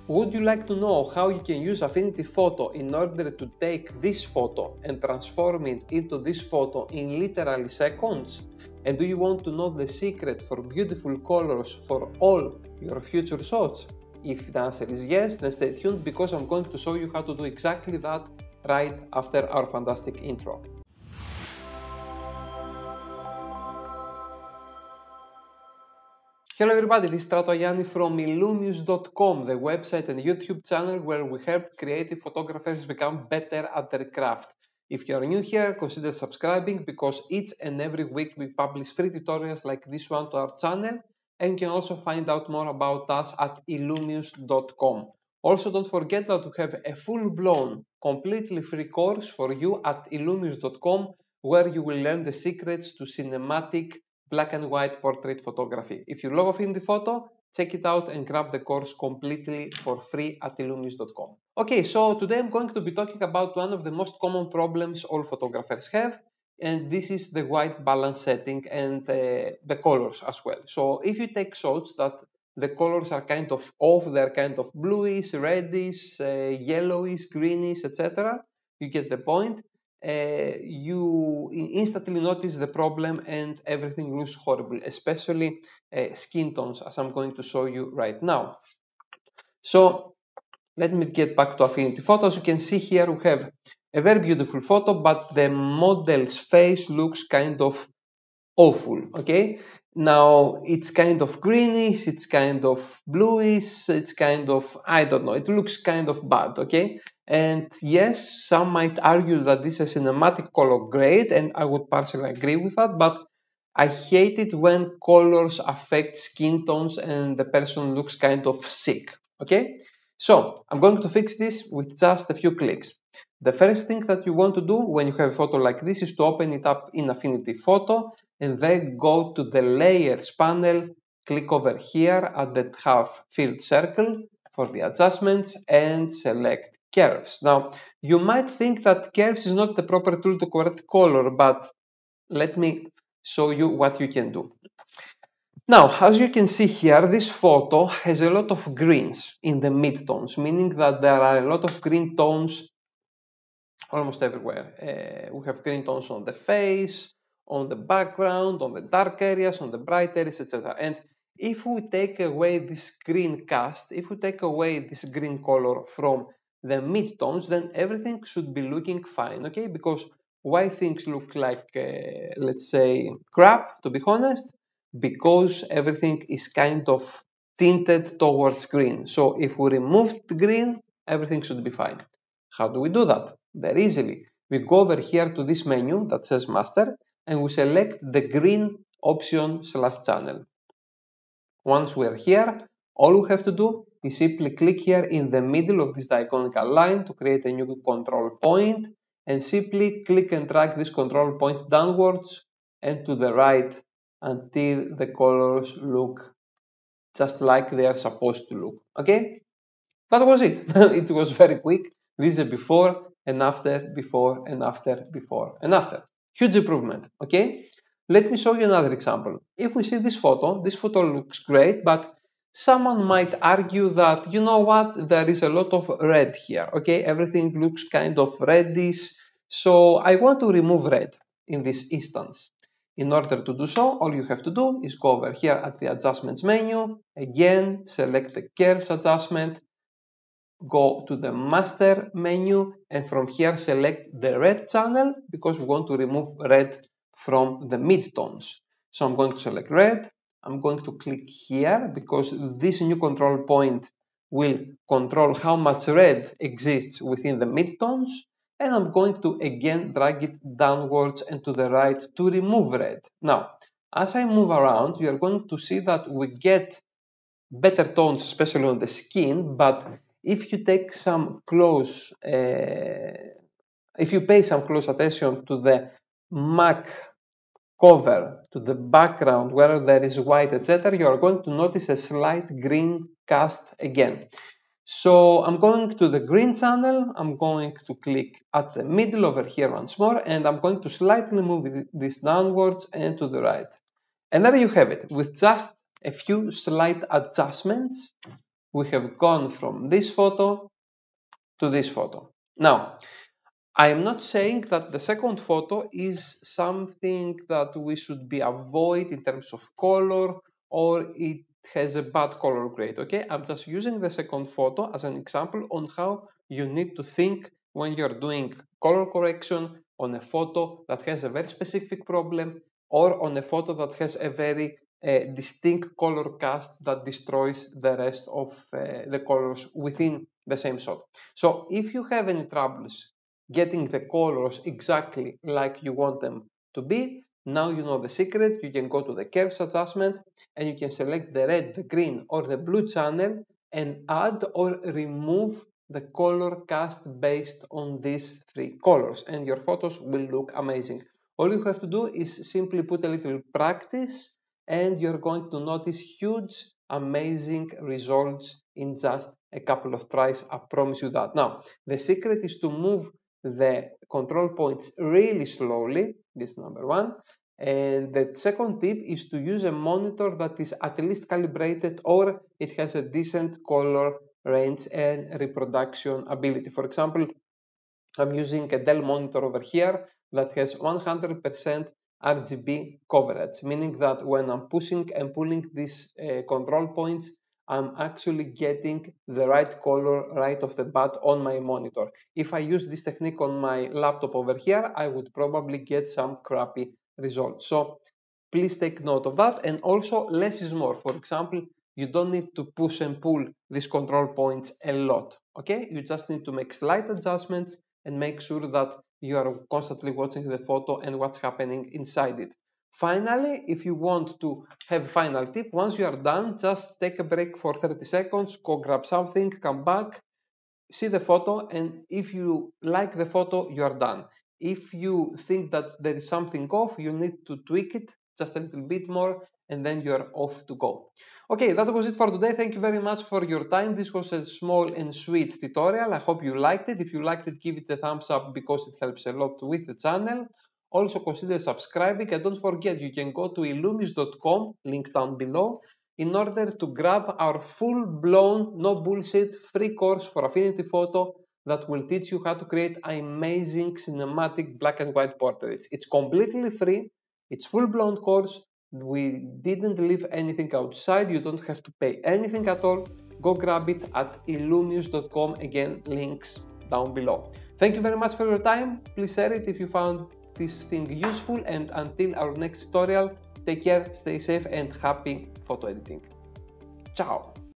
Would you like to know how you can use Affinity Photo in order to take this photo and transform it into this photo in literally seconds? And do you want to know the secret for beautiful colors for all your future shots? If the answer is yes, then stay tuned because I'm going to show you how to do exactly that right after our fantastic intro. Hello everybody, this is Yanni from Illumius.com, the website and YouTube channel where we help creative photographers become better at their craft. If you are new here, consider subscribing because each and every week we publish free tutorials like this one to our channel, and you can also find out more about us at Illumius.com. Also, don't forget that we have a full-blown, completely free course for you at Illumius.com where you will learn the secrets to cinematic black and white portrait photography. If you love Affinity Photo, check it out and grab the course completely for free at Illumius.com. Okay, so today I'm going to be talking about one of the most common problems all photographers have, and this is the white balance setting and the colors as well. So if you take shots that the colors are kind of off, they're kind of bluish, reddish, yellowish, greenish, etc. You get the point. You instantly notice the problem and everything looks horrible, especially skin tones, as I'm going to show you right now. So let me get back to Affinity Photo. As you can see here, we have a very beautiful photo, but the model's face looks kind of awful. Okay, now it's kind of greenish, it's kind of bluish, it's kind of, I don't know, it looks kind of bad. Okay, and yes, some might argue that this is a cinematic color grade, and I would partially agree with that, but I hate it when colors affect skin tones and the person looks kind of sick. Okay, so I'm going to fix this with just a few clicks. The first thing that you want to do when you have a photo like this is to open it up in Affinity Photo and then go to the Layers panel, click over here at the half filled circle for the adjustments and select Curves. Now, you might think that Curves is not the proper tool to correct color, but let me show you what you can do. Now, as you can see here, this photo has a lot of greens in the midtones, meaning that there are a lot of green tones almost everywhere. We have green tones on the face, on the background, on the dark areas, on the bright areas, etc. And if we take away this green cast, if we take away this green color from the midtones, then everything should be looking fine, okay? Because why things look like, let's say, crap, to be honest? Because everything is kind of tinted towards green. So if we remove the green, everything should be fine. How do we do that? Very easily. We go over here to this menu that says Master and we select the green option / channel. Once we're here, all we have to do is simply click here in the middle of this diagonal line to create a new control point and simply click and drag this control point downwards and to the right until the colors look just like they are supposed to look. Okay? That was it. It was very quick. This is a before and after, before and after, before and after. Huge improvement. Okay? Let me show you another example. If we see this photo looks great, but someone might argue that, you know what, there is a lot of red here. Okay? Everything looks kind of reddish. So I want to remove red in this instance. In order to do so, all you have to do is go over here at the adjustments menu, again, select the curves adjustment, go to the master menu, and from here select the red channel because we want to remove red from the midtones. So I'm going to select red, I'm going to click here because this new control point will control how much red exists within the midtones, and I'm going to again drag it downwards and to the right to remove red. Now, as I move around, you are going to see that we get better tones, especially on the skin, but if you take some close, if you pay some close attention to the MAC cover, to the background where there is white, etc., you are going to notice a slight green cast again. So I'm going to the green channel, I'm going to click at the middle over here once more, and I'm going to slightly move this downwards and to the right. And there you have it. With just a few slight adjustments, we have gone from this photo to this photo. Now, I am not saying that the second photo is something that we should be avoid in terms of color or it has a bad color grade, okay? I'm just using the second photo as an example on how you need to think when you're doing color correction on a photo that has a very specific problem or on a photo that has a very distinct color cast that destroys the rest of the colors within the same shot. So if you have any troubles getting the colors exactly like you want them to be, now you know the secret. You can go to the curves adjustment and you can select the red, the green or the blue channel and add or remove the color cast based on these three colors and your photos will look amazing. All you have to do is simply put a little practice and you're going to notice huge amazing results in just a couple of tries. I promise you that. Now the secret is to move the control points really slowly. This is number one. And the second tip is to use a monitor that is at least calibrated or it has a decent color range and reproduction ability. For example, I'm using a Dell monitor over here that has 100% RGB coverage, meaning that when I'm pushing and pulling these control points, I'm actually getting the right color right off the bat on my monitor. If I use this technique on my laptop over here, I would probably get some crappy results. So please take note of that. And also less is more. For example, you don't need to push and pull these control points a lot. Okay, you just need to make slight adjustments and make sure that you are constantly watching the photo and what's happening inside it. Finally, if you want to have a final tip, once you are done, just take a break for 30 seconds, go grab something, come back, see the photo, and if you like the photo, you are done. If you think that there is something off, you need to tweak it just a little bit more, and then you are off to go. Okay, that was it for today. Thank you very much for your time. This was a small and sweet tutorial. I hope you liked it. If you liked it, give it a thumbs up because it helps a lot with the channel. Also consider subscribing and don't forget you can go to illumis.com, links down below, in order to grab our full-blown, no bullshit, free course for Affinity Photo that will teach you how to create amazing cinematic black and white portraits. It's completely free. It's full-blown course. We didn't leave anything outside. You don't have to pay anything at all. Go grab it at illumis.com. Again, links down below. Thank you very much for your time. Please share it if you found this thing useful, and until our next tutorial, take care, stay safe and happy photo editing. Ciao!